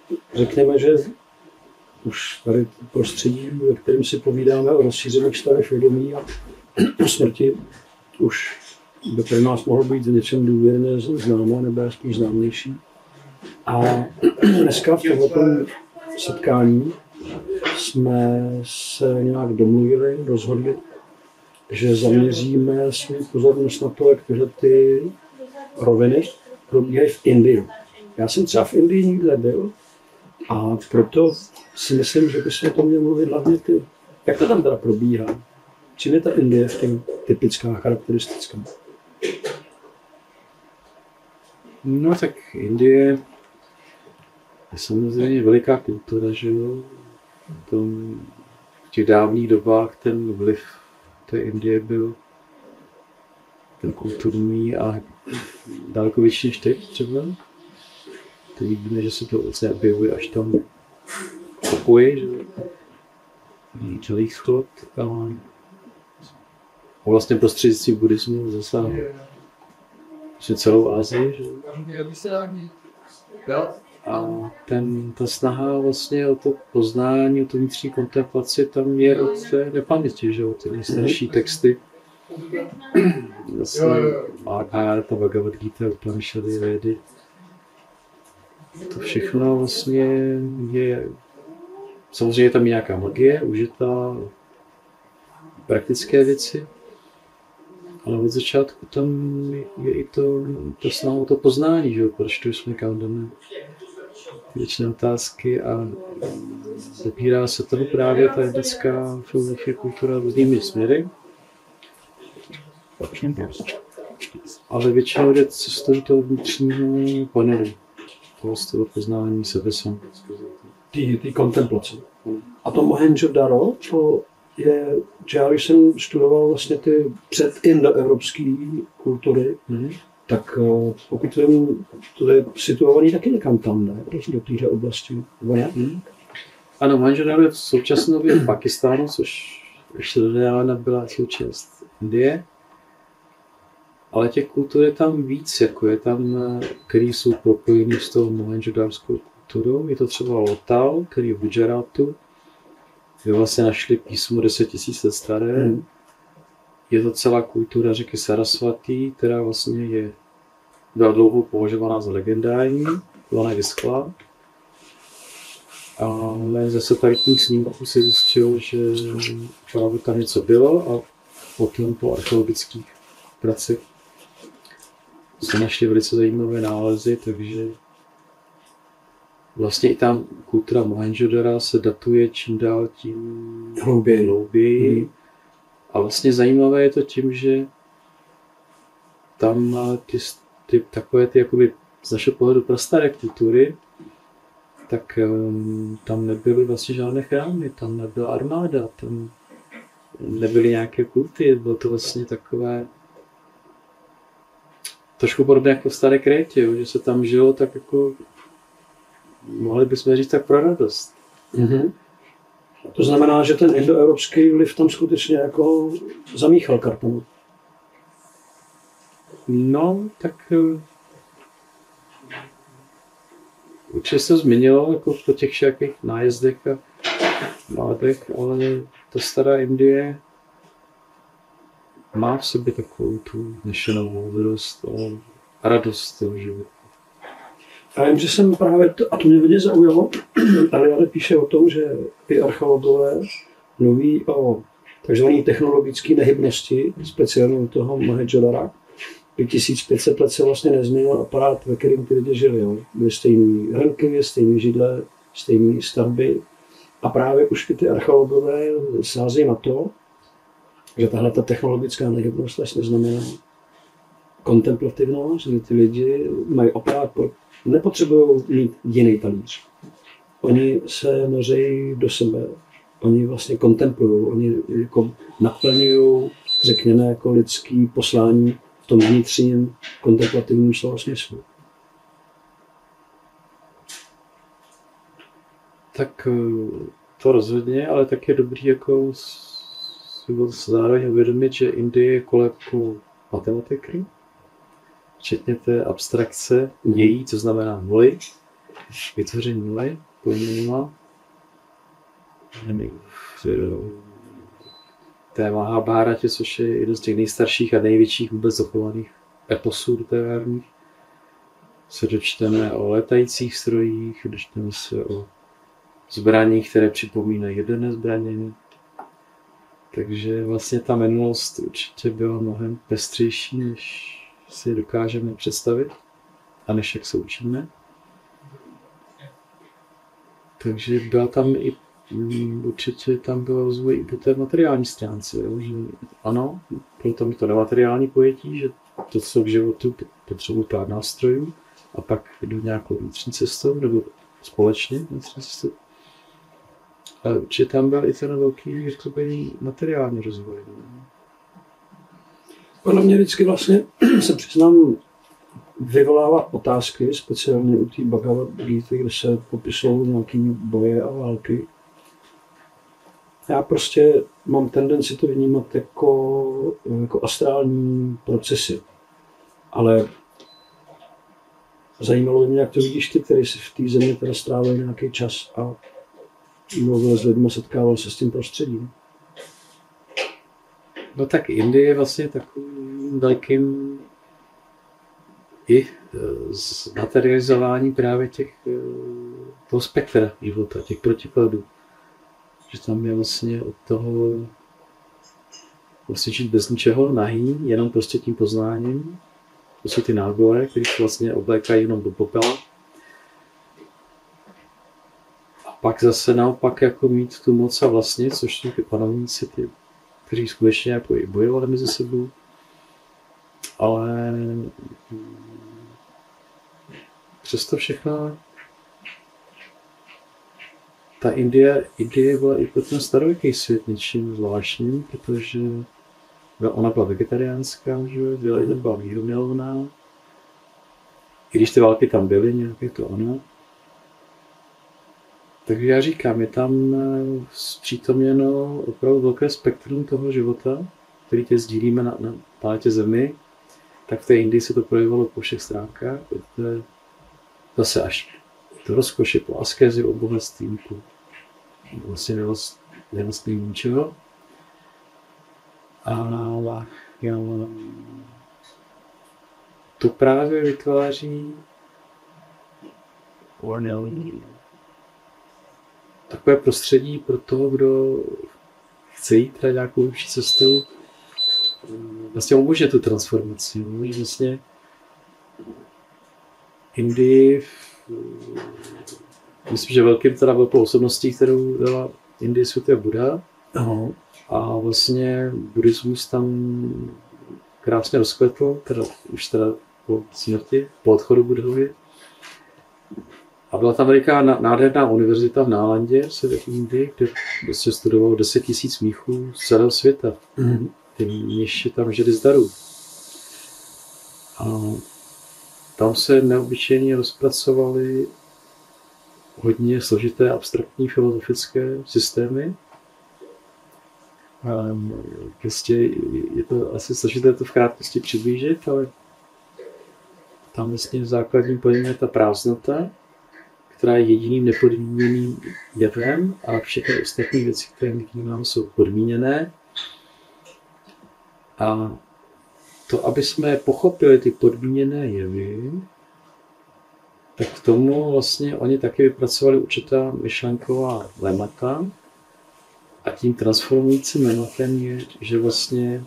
řekněme, že už tady prostředí, ve kterém si povídáme o rozšířených stavech vědomí a o smrti, už by pro nás mohlo být něčem důvěrné, známé nebo spíš známější. A dneska v tomto setkání jsme se nějak domluvili, rozhodli, že zaměříme svou pozornost na to, jak tyhle ty roviny probíhají v Indii. Já jsem třeba v Indii nikdy nebyl a proto si myslím, že bychom o tom měli mluvit hlavně ty. Jak to tam teda probíhá? Čím je ta Indie v tom typická, charakteristická? No tak Indie je samozřejmě veliká kultura, že jo. V těch dávných dobách ten vliv té Indie byl ten kulturní a daleko větší než teď třeba. Teď vidíme, že se to vlastně objevuje až tam v pokoji, že Blízký východ a vlastně prostřednictvím buddhismu zasáhl celou Asii, že? A ta snaha vlastně o to poznání, o to vnitřní kontemplaci tam je od té nepaměti, že? Ty nejstarší texty. Vlastně Mahabharata, Bhagavad Gita, Upanishady, Vedy. To všechno vlastně je, samozřejmě tam je nějaká magie, užitá, praktické věci, ale od začátku tam je i to snaha o to poznání, že? Proč to jsme dáme věčné otázky a zapírá se toho právě ta indická filozofie kultura různými směry. Ale většinou jde cestou toho vnitřního panelu, toho poznání sebe sám. Ty kontemplace. A to Mohenjo-daro, to je, že já když jsem studoval vlastně ty předindoevropské kultury, tak pokud to je situovaný taky někam tam, ne? Do téhle oblasti. Ano, Mohenjo-daro je v současné době v Pakistánu, což ještě dodávna byla součást Indie. Ale těch kultur je tam víc, jako je tam, který jsou propojení s tou mohenjo-darskou kulturou. Je to třeba Lothal, který je v Gujaratu, kde vlastně našli písmo 10 000 let staré. Je to celá kultura řeky Sarasvati, která vlastně byla dlouho považovaná za legendární, ona je vyschlá. Ale ze satelitních snímků si zjistil, že právě tam něco bylo a potom po archeologických pracích se našly velice zajímavé nálezy, takže vlastně i tam kultura Mohenjo-dara se datuje čím dál tím hlouběji. A vlastně zajímavé je to tím, že tam takové ty jakoby z našeho pohledu prastaré kultury, tak tam nebyly vlastně žádné chrámy, tam nebyla armáda, tam nebyly nějaké kulty, bylo to vlastně takové trošku podobně jako v staré Krétě, že se tam žilo tak jako, mohli bychom říct tak pro radost. To znamená, že ten indoevropský vliv tam skutečně jako zamíchal kartami. No, tak určitě se změnilo jako po těch všakých nájezdech a náletech, ale ta stará Indie má v sobě takovou tu nešenou moudrost a radost toho života. Já vím, že jsem právě, a to mě hodně zaujalo, ale píše o tom, že ty archeologové mluví o takzvané technologické nehybnosti, speciálně u toho Mohenjo-dara. 1500 let se vlastně nezměnil aparát, ve kterém ty lidi žili. Jo. Byly stejné hrnky, stejné židle, stejné stavby. A právě už ty archeologové sázejí na to, že tahle ta technologická nehybnost vlastně znamená kontemplativnost, že ty lidi mají aparát, nepotřebují mít jiný talíř. Oni se nořejí do sebe, oni vlastně kontemplují, oni jako naplňují, řekněme, jako lidský poslání v tom vnitřním kontemplativním slova smyslu. Tak to rozhodně, ale tak je dobrý jako zároveň uvědomit, že Indie je kolébkou matematiky, včetně té abstrakce její, co znamená nuly. vytvoření nuly, pojmenila. Téma Mahabháratě, což je jeden z těch nejstarších a největších vůbec dochovaných eposů literárních. Se dočteme o letajících strojích, dočteme se o zbraních, které připomínají jedné zbraně. Takže vlastně ta minulost určitě byla mnohem pestřejší, než si dokážeme představit a než jak se učíme. Takže byla tam i určitě tam bylo rozvoj i po té materiální stránce. Že ano, bylo tam to nemateriální pojetí, že to, co k životu potřebuje pár nástrojů a pak jdu nějakou vnitřní cestou, nebo společně vnitřní cestou. Ale určitě tam byl i ten velký, řekl bych, materiální rozvoj. Podle mě vždycky vlastně se přiznám, vyvolává otázky, speciálně u té Bhagavad Gita, kde se popisují nějaký boje a války. Já prostě mám tendenci to vnímat jako astrální procesy. Ale zajímalo mě, jak to vidíš ty, který si v té země teda strávil nějaký čas a mluvil s lidmi, setkával se s tím prostředím. No tak Indie je vlastně takovým velkým i zmaterializování právě toho spektra života, těch protikladů. Že tam je vlastně od toho vlastně žít bez ničeho, nahý, jenom prostě tím poznáním. To jsou ty náboje, které se vlastně oblékají jenom do popela. A pak zase naopak jako mít tu moc a vlastně, což jsou ty panovníci, ty, kteří skutečně jako i bojovali mezi sebou. Ale přesto všechno ta Indie byla i pro ten starověký svět něčím zvláštním, protože ona byla vegetariánská, že byla mírumilovná. I když ty války tam byly, nějaké to ono. Takže já říkám, je tam zpřítomněno opravdu velké spektrum toho života, který tě sdílíme na planetě Zemi. Tak v té Indii se to projevilo po všech stránkách. To je zase až to rozkoši, po askézi, o bohatství, po vlastně nevlastní ničeho. A to právě vytváří takové prostředí pro toho, kdo chce jít teda nějakou lepší cestou, vlastně umožňuje tu transformaci. Vlastně Indii, myslím, že velkým teda velkou osobností, kterou dala Indii světě Buddha. Aha. A vlastně buddhismus tam krásně rozkvetl, už po smrti, po odchodu Buddhovi. A byla tam veliká nádherná univerzita v Nálandě, v Indii, kde vlastně studovalo 10 000 mnichů z celého světa. Ty mniši tam žili z darů. A tam se neobyčejně rozpracovaly hodně složité abstraktní filozofické systémy. Prostě je to asi složité to v krátkosti přiblížit, ale tam vlastně základním pojmem je ta prázdnota, která je jediným nepodmíněným jevem a všechny ostatní věci, které my vnímáme, jsou podmíněné. A to, aby jsme pochopili ty podmíněné jevy, tak k tomu vlastně oni taky vypracovali určitá myšlenková lemata. A tím transformujícím lematem je, že vlastně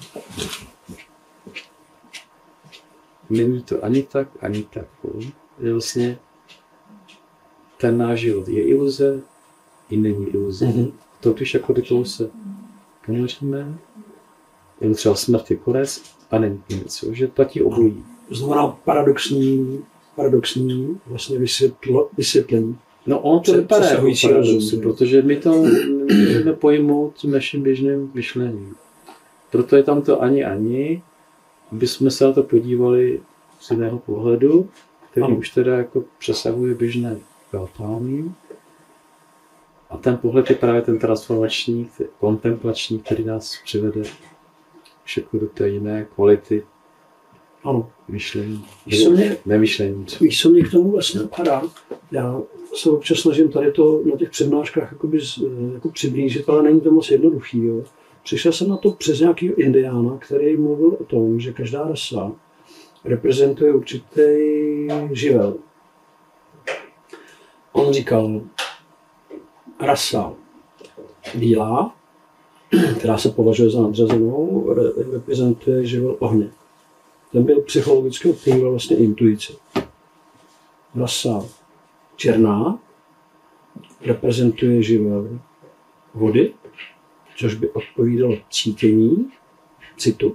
není to ani tak, že vlastně ten náš život je iluze, i není iluze. To, když jako do toho se ponoříme, jen třeba smrt je konec a není něco, že platí obojí. To znamená paradoxní vlastně vysvětlení. No ono to vypadá jako paradoxy, protože my to můžeme pojmout tím naším běžným myšlením. Proto je tam to ani, aby jsme se na to podívali z jiného pohledu, který už teda jako přesahuje běžné chápání. A ten pohled je právě ten transformační, kontemplační, který nás přivede všechno do té jiné kvality Ano. myšlení. Nemyšlení. Víš, co mě k tomu vlastně napadá? Já se občas snažím tady to na těch přednáškách jako přiblížit, ale není to moc jednoduchý. Jo. Přišel jsem na to přes nějakého indiána, který mluvil o tom, že každá rasa reprezentuje určitý živel. On říkal, rasa bílá, která se považuje za nadřazenou, reprezentuje živel ohně. Ten byl psychologicky odpovídal vlastně intuici. Rasa černá reprezentuje živel vody, což by odpovídalo cítění, citu.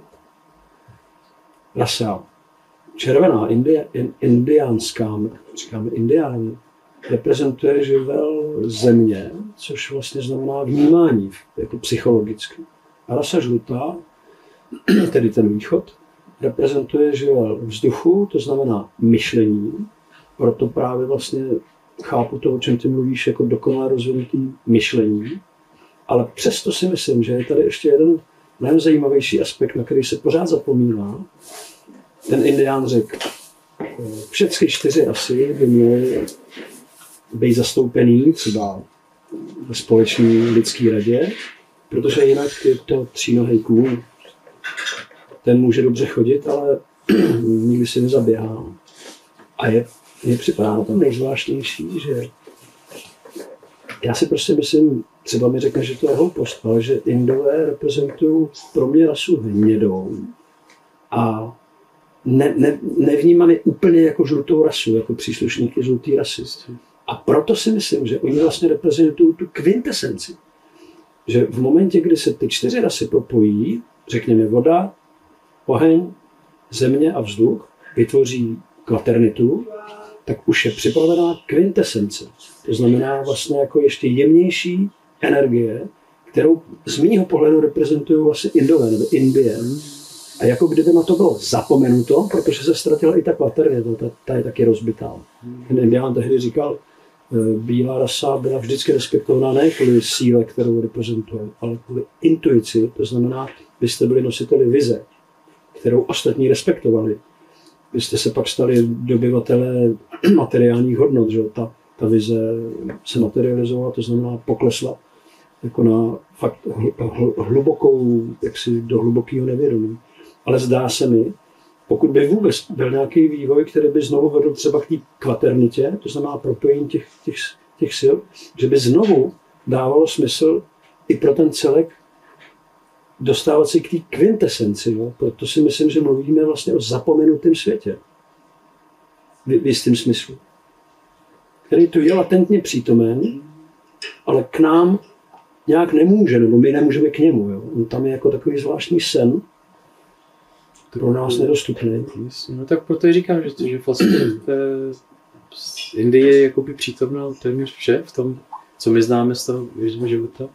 Rasa červená, indiánská, říkáme indiáni, reprezentuje živel země, což vlastně znamená vnímání, jako psychologicky. A rasa žlutá, tedy ten východ, reprezentuje živel vzduchu, to znamená myšlení, proto právě vlastně chápu to, o čem ty mluvíš, jako dokonale rozvinutý myšlení, ale přesto si myslím, že je tady ještě jeden mnohem zajímavější aspekt, na který se pořád zapomíná. Ten indián řekl, všechny 4 rasy by měly být zastoupený třeba ve společné lidské radě, protože jinak je to třínohej kůň. Ten může dobře chodit, ale nikdy si nezaběhá. A mně připadá na tom nejzvláštnější, že já si prostě myslím, třeba mi řekne, že to je hloupost, ale že Indové reprezentují pro mě rasu hnědou a nevnímám je úplně jako žlutou rasu, jako příslušníky žluté rasy. A proto si myslím, že oni vlastně reprezentují tu kvintesenci. Že v momentě, kdy se ty 4 rasy propojí, řekněme voda, oheň, země a vzduch, vytvoří kvaternitu, tak už je připravená kvintesence. To znamená vlastně jako ještě jemnější energie, kterou z mýho pohledu reprezentují vlastně Indové nebo Indie. A jako kdyby na to bylo zapomenuto, protože se ztratila i ta kvaternita, ta je taky rozbitá. Ten Indián tehdy říkal, bílá rasa byla vždycky respektovaná ne kvůli síle, kterou reprezentuje, ale kvůli intuici, to znamená, vy jste byli nositeli vize, kterou ostatní respektovali. Vy jste se pak stali dobyvatelé materiálních hodnot, že ta vize se materializovala, to znamená poklesla jako na fakt hlubokou, jaksi do hlubokého nevědomí. Ale zdá se mi, pokud by vůbec byl nějaký vývoj, který by znovu vedl třeba k té kvaternitě, to znamená propojení těch sil, že by znovu dávalo smysl i pro ten celek dostávat se k té kvintesenci. Jo? Proto si myslím, že mluvíme vlastně o zapomenutém světě. V jistém smyslu. Který tu je latentně přítomen, ale k nám nějak nemůže, nebo my nemůžeme k němu. Jo? On tam je jako takový zvláštní sen, pro nás nedostupný. No tak proto říkám, že vlastně Indie je jakoby přítomná téměř vše v tom, co my známe z toho běžného života.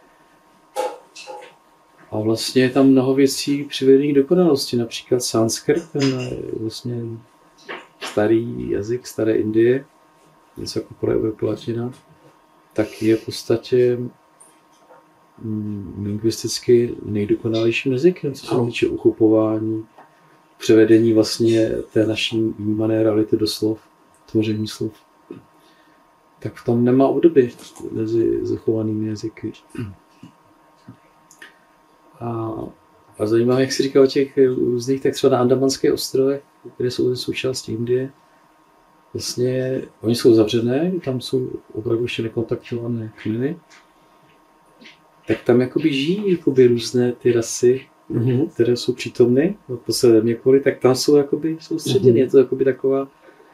A vlastně je tam mnoho věcí přivedených k dokonalosti, například sanskrt, ten vlastně starý jazyk staré Indie, něco jako proevropolatina, tak je v podstatě lingvisticky nejdokonalejším jazykem, co se týče uchopování, převedení vlastně té naší vnímané reality do slov, tvoření slov. Tak v tom nemá obdoby mezi zachovanými jazyky. A zajímavé, jak jsi říkal o těch různých, tak třeba na Andamanských ostrovech, které jsou součástí Indie, vlastně oni jsou zavřené, tam jsou opravdu ještě nekontaktované kmeny, tak tam jakoby žijí jakoby různé ty rasy, které jsou přítomny po celé zeměkouli, tak tam jsou jakoby soustředěny. Je to jakoby taková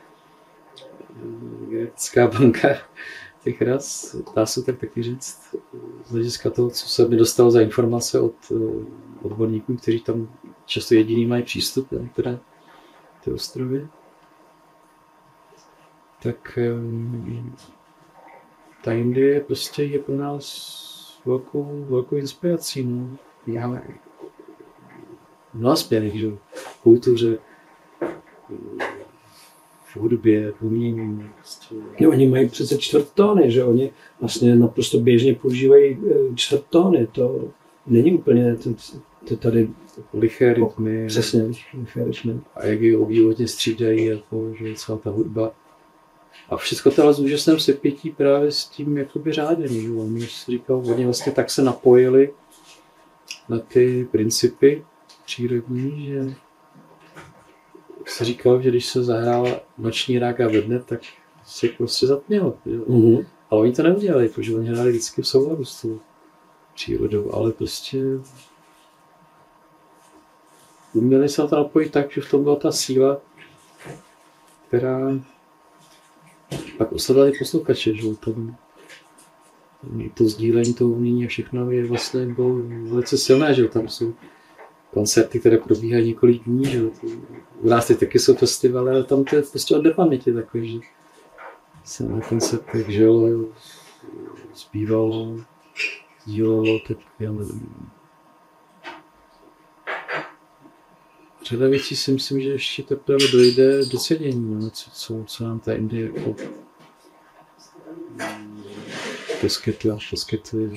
genetická banka těch ras, dá se tak taky říct, z hlediska toho, co se mi dostalo za informace od odborníků, kteří tam často jediný mají přístup na některé ty ostrovy. Tak ta Indie prostě je pro nás velkou inspirací. No. Já mnoha směrech, že v kultuře, v hudbě, v umění. Prostě. No, oni mají přece čtvrttóny, že oni vlastně naprosto běžně používají čtvrttóny. To není úplně, ty tady liché rytmy. Přesně, liché rytmy. A jak ji obdivodně střídají, jako, že celá ta hudba. A všechno to ale s úžasným sepětí právě s tím jakoby řádem. Že? On si říkal, oni vlastně tak se napojili na ty principy přírodní, že se říkal, že když se zahrála noční rága ve dne, tak se prostě zatmělo. Mm-hmm. Ale oni to neudělali, protože oni hráli vždycky v souladu s tou přírodou, ale prostě uměli se na to napojit tak, že v tom byla ta síla, která pak oslovili posluchače, že tam to sdílení, to umění a všechno je vlastně bylo velice silné, že tam jsou koncerty, které probíhají několik dní, že u nás teď taky jsou festivaly, ale tam to je prostě od nepaměti takový, že se na koncertech žilo, zpívalo, sdílelo, tak já nevím. Řada věcí si myslím, že ještě teprve dojde do cenění, no, co nám ta Indie jako poskytuje.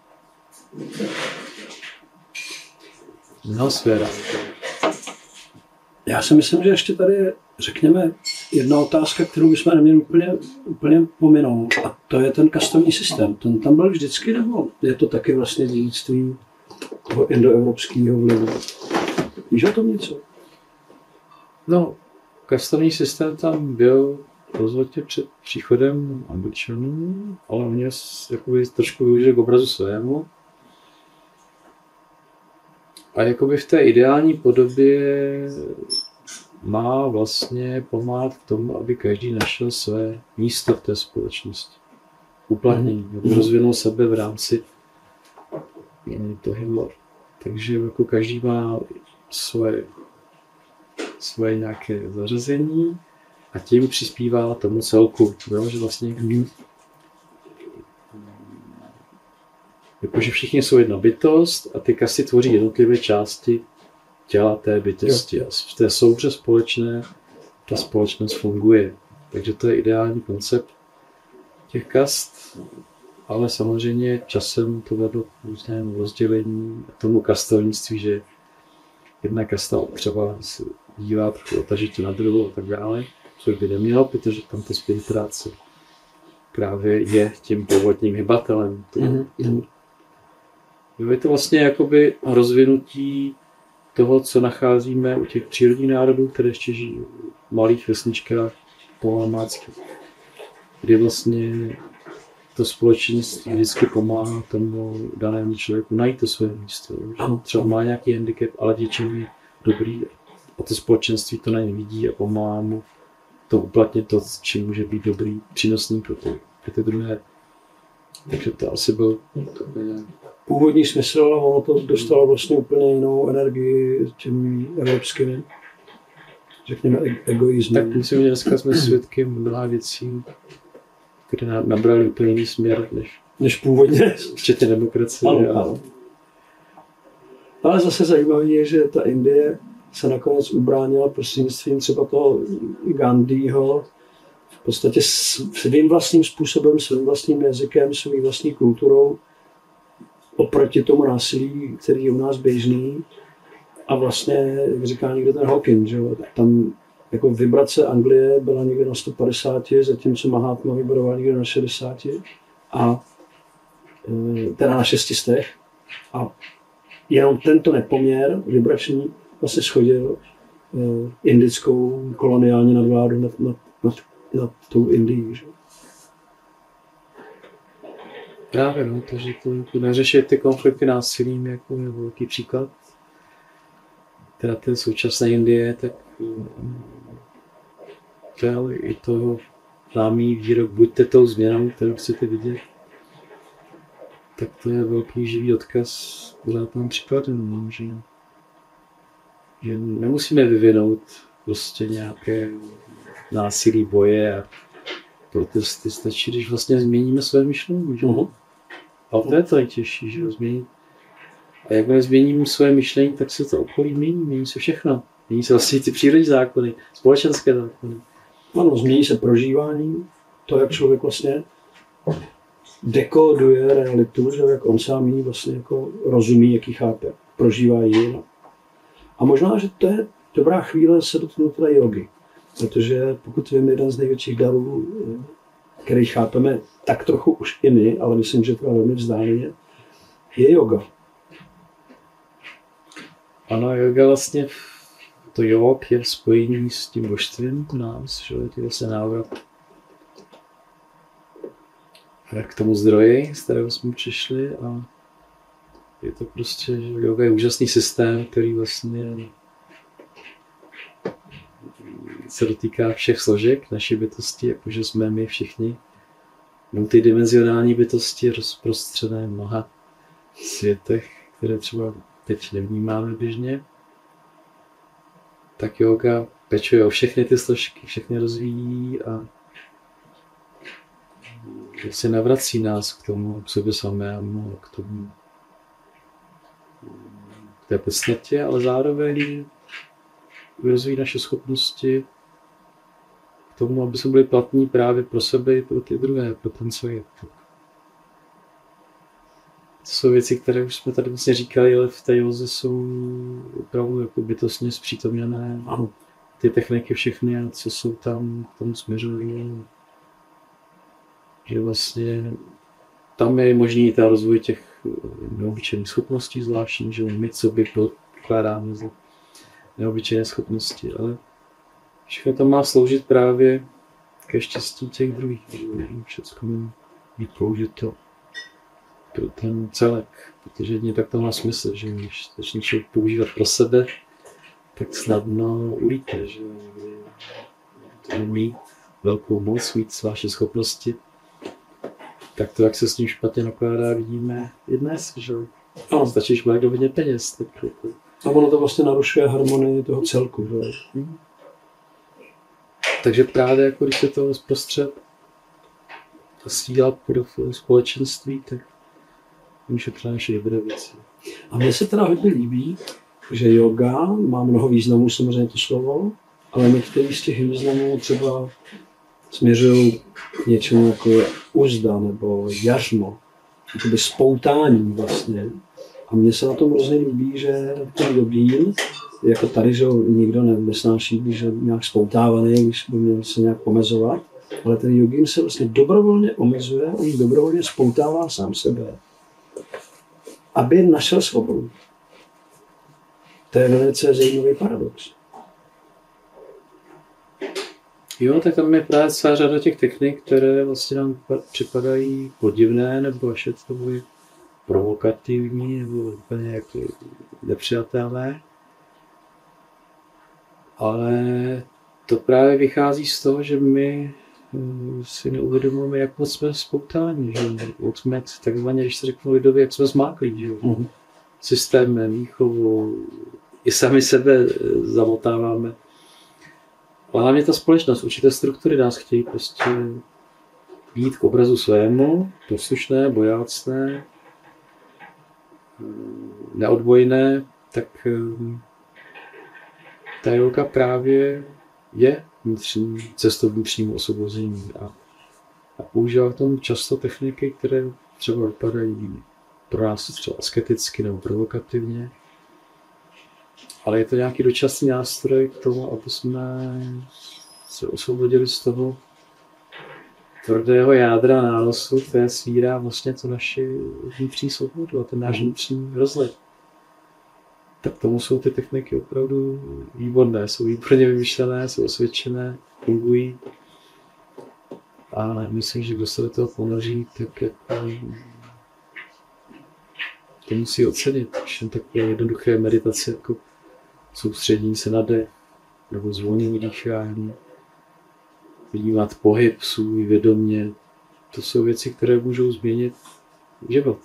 No, sféra. Já si myslím, že ještě tady je, řekněme, jedna otázka, kterou bychom neměli úplně pominout, a to je ten kastovní systém. Ten tam byl vždycky, nebo je to taky vlastně dědictví toho indoevropského vlivu? Víš o tom něco? No, kastovní systém tam byl rozhodně před příchodem Angličanů, ale oni jakoby trošku využili k obrazu svému. A jakoby v té ideální podobě má vlastně pomáhat k tomu, aby každý našel své místo v té společnosti. Uplatnění, aby rozvinul sebe v rámci toho. Takže jako každý má svoje nějaké zařazení a tím přispívá tomu celku. Jo? Že vlastně jakože všichni jsou jedna bytost a ty kasty tvoří jednotlivé části těla té bytosti. A v té souhře společné ta společnost funguje. Takže to je ideální koncept těch kast, ale samozřejmě časem to vedlo k různému rozdělení a tomu kastelnictví, že jedna kasta třeba se dívá trochu otažitě na druhou a tak dále, což by nemělo, protože tam ta spirituáce právě je tím původním hybatelem. Je to vlastně jakoby rozvinutí toho, co nacházíme u těch přírodních národů, které ještě žijí v malých vesničkách poloamáckých, kdy vlastně to společenství vždycky pomáhá tomu danému člověku najít to své místo. Třeba má nějaký handicap, ale většinou je dobrý a to společenství to na něj vidí a pomáhá mu to uplatnit to, čím může být dobrý, přínosný pro ty druhé. Takže to asi byl původní smysl, ale ono to dostalo vlastně úplně jinou energii těmi evropskými, řekněme, egoismem. Tak myslím, že dneska jsme svědky mnoha věcí, které nabrali úplně jiný směr, než původně. Včetně demokracie. Ano. Ale zase zajímavé je, že ta Indie se nakonec ubránila prostřednictvím třeba toho Gandhiho v podstatě svým vlastním způsobem, svým vlastním jazykem, svým vlastní kulturou oproti tomu násilí, který je u nás běžný. A vlastně, jak říká někdo ten Hawking, že tam jako vibrace Anglie byla někde na 150, zatímco Mahatma vibroval někde na 60 a teda na 600. A jenom tento nepoměr vibrační vlastně shodil indickou koloniální nadvládu nad tou Indií. Že? Právě, no, takže to neřešit ty konflikty násilím jako je velký příklad. Teda té současné Indie, tak i to známý výrok buďte tou změnou, kterou chcete vidět. Tak to je velký živý odkaz pořádným příkladem, že nemusíme vyvinout prostě nějaké násilí, boje a protesty. Stačí, když vlastně změníme své myšlení. A to je to nejtěžší, že změnit. A jakmile změním své myšlení, tak se to okolí mění se všechno. Mění se vlastně ty přírodní zákony, společenské zákony. Ano, změní se prožívání, to, jak člověk vlastně dekoduje realitu, že jak on sám ji vlastně jako rozumí, jak ji chápe. prožívají jinak. A možná, že to je dobrá chvíle se dotknout té jogy. Protože pokud vím, jeden z největších darů, který chápeme tak trochu už i my, ale myslím, že to je velmi vzdáleně, je yoga. Ano, yoga vlastně, to jog je v spojení s tím božstvím u nás, že je to vlastně návrat k tomu zdroji, z kterého jsme přišli a je to prostě, že yoga je úžasný systém, který vlastně se dotýká všech složek naší bytosti, jakože jsme my všichni multidimenzionální bytosti rozprostřené v mnoha světech, které třeba teď nevnímáme běžně. Tak yoga pečuje o všechny ty složky, všechny rozvíjí a se navrací nás k tomu, k sobě samému, k tomu, k té podstatě, ale zároveň rozvíjí naše schopnosti k tomu, aby jsme byli platní právě pro sebe i pro ty druhé, pro ten svět. To jsou věci, které už jsme tady vlastně říkali, ale v té józe jsou opravdu jako bytostně zpřítomněné. Ano. Ty techniky všechny, co jsou tam, k tomu směřují. Že vlastně tam je možný ten rozvoj těch neobyčejných schopností zvláštních, že my co by pokládáme za neobyčejné schopnosti, ale všechno to má sloužit právě ke štěstí těch druhých. Všechno má být použito pro ten celek, protože jedině tak to má smysl, že když začne člověk používat pro sebe, tak snadno ulíte, že to mít velkou moc, mít vaše schopnosti, tak to, jak se s ním špatně nakládá, vidíme i dnes, že stačí, když má někdo hodně peněz. Tak a ono to vlastně narušuje harmonii toho celku. Že? Takže právě jako když se to zprostřed ta síla pro společenství, tak může přinášet dobré věci. A mně se teda hodně líbí, že yoga má mnoho významů, samozřejmě to slovo, ale některý z těch významů třeba směřují k něčemu jako uzda nebo jařmo, jakoby spoutání vlastně. A mně se na tom hrozně líbí, že ten jogín, jako tady, že nikdo nesnáší, když je nějak spoutávaný, když by měl se nějak omezovat, ale ten jogín se vlastně dobrovolně omezuje, on dobrovolně spoutává sám sebe, aby našel svobodu. To je velice zajímavý paradox. Jo, tak tam je právě celá řada těch technik, které vlastně nám připadají podivné, nebo až je to provokativní, nebo úplně jako nepřijatelné. Ale to právě vychází z toho, že my si neuvědomujeme, jak moc jsme spoutáni, že jak jsme takzvaně, když se řeknu lidově, jak jsme zmáklí, že systémem, výchovou, i sami sebe zamotáváme. Ale hlavně ta společnost, určité struktury nás chtějí prostě jít k obrazu svému, poslušné, bojácné, neodbojné, tak ta yoga právě je cestou vnitřnímu osvobození a používá v tom často techniky, které třeba vypadají pro nás třeba asketicky nebo provokativně, ale je to nějaký dočasný nástroj k tomu, aby jsme se osvobodili z toho tvrdého jádra nánosu, které svírá vlastně to naši vnitřní svobodu a ten náš vnitřní rozhled. Tak tomu jsou ty techniky opravdu výborné, jsou výborně vymyšlené, jsou osvědčené, fungují. Ale myslím, že kdo se do toho ponoří, tak to musí ocenit. Všem takové jednoduché meditace, jako soustředění se na dech, nebo zvolnění dýchání, vnímat pohyb svůj vědomě. To jsou věci, které můžou změnit život.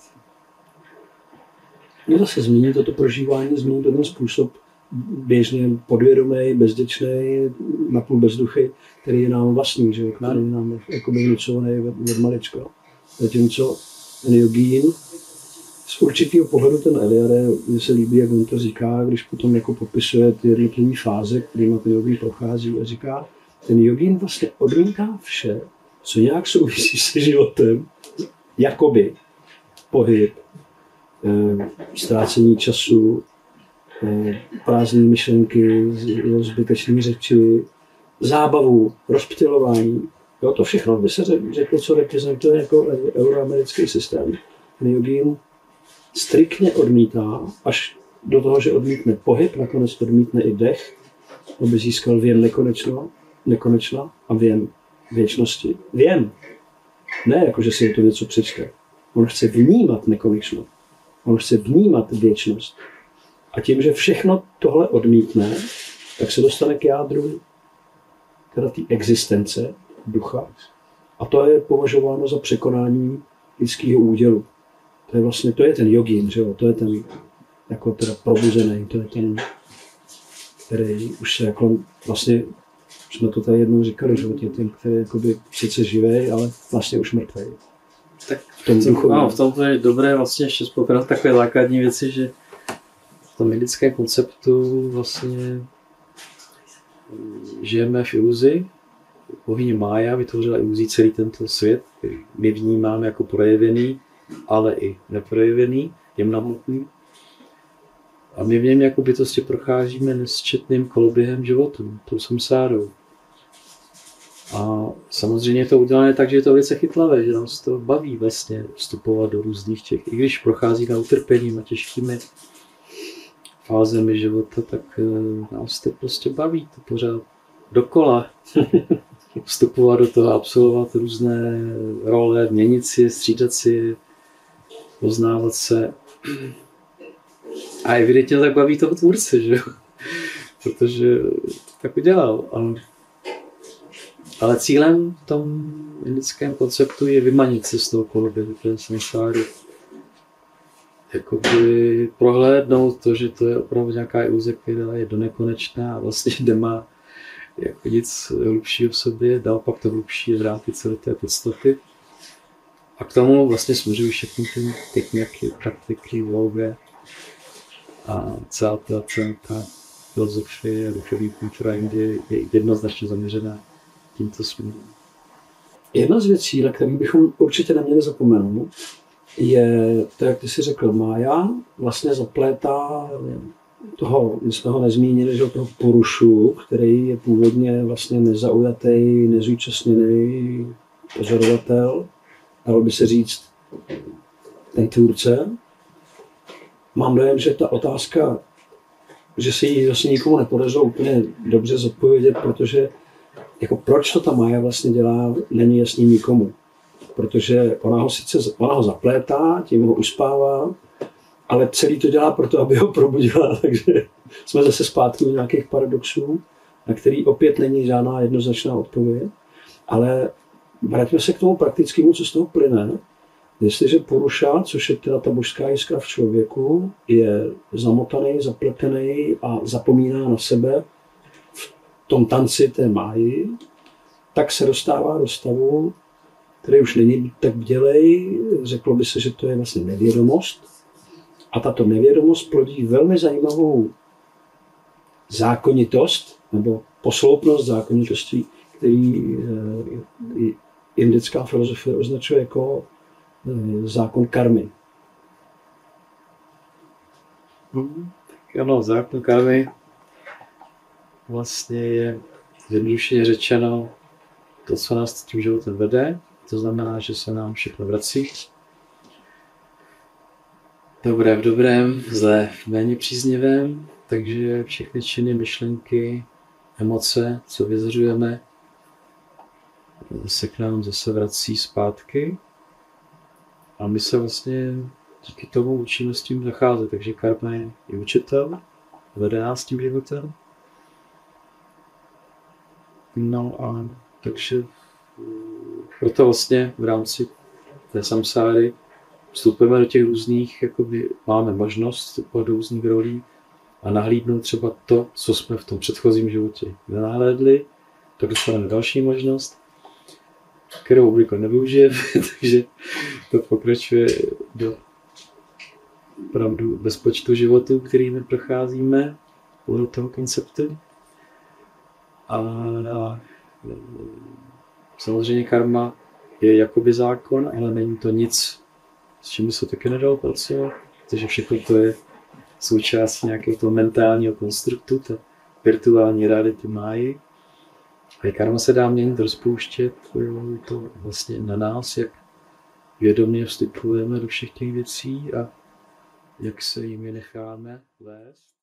No zase změní toto prožívání, změní ten způsob běžně podvědomý, bezděčný, napůl bezduchy, který je nám vlastní, že? Který je nám jakoby vnucovaný od malička. Zatímco ten jogín, z určitého pohledu ten Eliade, mně se líbí, jak on to říká, když potom jako popisuje ty jednotlivé fáze, kterými ten jogín prochází a říká, ten jogín vlastně odmítá vše, co nějak souvisí se životem, jakoby pohyb, ztrácení času, prázdné myšlenky, zbytečné řeči, zábavu, rozptylování. Jo, to všechno by se řeklo, co reprezentuje jako euroamerický systém. Ten jogín striktně odmítá, až do toho, že odmítne pohyb, nakonec odmítne i dech, aby získal věm nekonečna a věm věčnosti. Věm. Ne jako, že si to něco přečte. On chce vnímat nekonečno. On chce vnímat věčnost. A tím, že všechno tohle odmítne, tak se dostane k jádru teda té existence ducha. A to je považováno za překonání lidského údělu. To je vlastně, to je ten jogín, že jo? To je ten jako teda probuzený, to je ten, který už se jako vlastně, jsme to tady jednou říkali, že je ten, který jakoby sice živej, ale vlastně už mrtvej. Tak v tom to je dobré vlastně ještě spokojovat takové základní věci, že v tom indickém konceptu vlastně žijeme v iluzi. Bohyně Mája vytvořila iluzí celý tento svět, který my vnímáme jako projevený, ale i neprojevený, jemnamotný. A my v něm jako bytosti procházíme nesčetným koloběhem životu, tou samsárou. A samozřejmě je to udělané tak, že je to velice chytlavé, že nás to baví vlastně vstupovat do různých těch, i když prochází na utrpením a těžkými fázemi života, tak nás to prostě baví, to pořád dokola. Vstupovat do toho, absolvovat různé role, měnit si, střídat si, poznávat se. A evidentně tak baví toho tvůrce, že jo? Protože to tak udělal. Ale cílem v tom indickém konceptu je vymanit se z toho koloběhu, té samsáry. Jakoby prohlédnout to, že to je opravdu nějaká iluze, která je donekonečná a vlastně nemá jako nic hlubšího v sobě, naopak to hlubší je vrátit se do té podstaty. A k tomu vlastně směřují všechny ty techniky, praktiky, yoga a celá ta filozofie a duchovní kultura Indie je jednoznačně zaměřená tímto směrem. Jedna z věcí, na kterých bychom určitě neměli zapomenout, je to, jak ty jsi řekl, Mája vlastně zaplétá toho, my jsme ho nezmínili, že toho Purušu, který je původně vlastně nezaujatý, nezúčastněný pozorovatel, dalo by se říct ten tvůrce. Mám dojem, že ta otázka, že se jí vlastně nikomu nepodařilo úplně dobře zodpovědět, protože jako proč to ta Mája vlastně dělá, není jasný nikomu. Protože ona ho zaplétá, tím ho uspává, ale celý to dělá proto, aby ho probudila, takže jsme zase zpátky u nějakých paradoxů, na který opět není žádná jednoznačná odpověď. Ale vraťme se k tomu praktickému, co z toho plyne. Jestliže Puruša, což je teda ta božská jiskra v člověku, je zamotaný, zapletený a zapomíná na sebe v tom tanci té máji, tak se dostává do stavu, který už není tak bdělej, řeklo by se, že to je vlastně nevědomost. A tato nevědomost plodí velmi zajímavou zákonitost, nebo posloupnost zákonitostí, který indická filozofie označuje jako zákon karmy. Ano, zákon karmy vlastně je zjednodušeně řečeno to, co nás tím životem vede. To znamená, že se nám všechno vrací. Dobré v dobrém, zlé v méně příznivém, takže všechny činy, myšlenky, emoce, co vyzařujeme, se k nám zase vrací zpátky. A my se vlastně díky tomu učíme s tím zacházet. Takže karma je i učitel, vede nás tím životem. No a takže proto vlastně v rámci té samsáry vstupujeme do těch různých, jakoby máme možnost vstupovat do různých rolí a nahlídnout třeba to, co jsme v tom předchozím životě nenahlédli, tak dostaneme další možnost, kterou obvykle nevyužijeme, takže to pokračuje do opravdu bezpočtu životů, kterými procházíme podle toho konceptu. A samozřejmě karma je jakoby zákon, ale není to nic, s čím by se taky nedalo pracovat. protože všechno to je součástí nějakého toho mentálního konstruktu, ta virtuální reality máji. A jak karma se dá měnit, rozpouštět, to vlastně na nás, jak vědomě vstupujeme do všech těch věcí a jak se jimi necháme vést.